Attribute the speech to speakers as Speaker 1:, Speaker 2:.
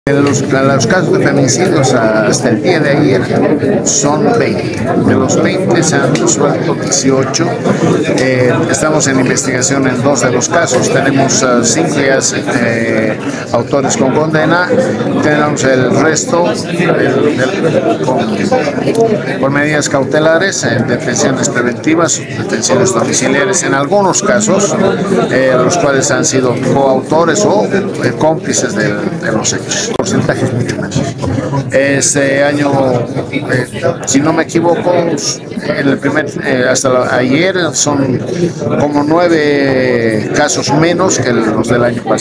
Speaker 1: Los casos de feminicidios hasta el día de ayer son 20. De los 20 se han resuelto 18. Estamos en investigación en 2 de los casos. Tenemos 5 autores con condena. Tenemos el resto por medidas cautelares, detenciones preventivas, detenciones domiciliares en algunos casos, los cuales han sido coautores o cómplices de los hechos. Porcentajes mucho más. Este año, si no me equivoco, hasta ayer son como 9 casos menos que los del año pasado.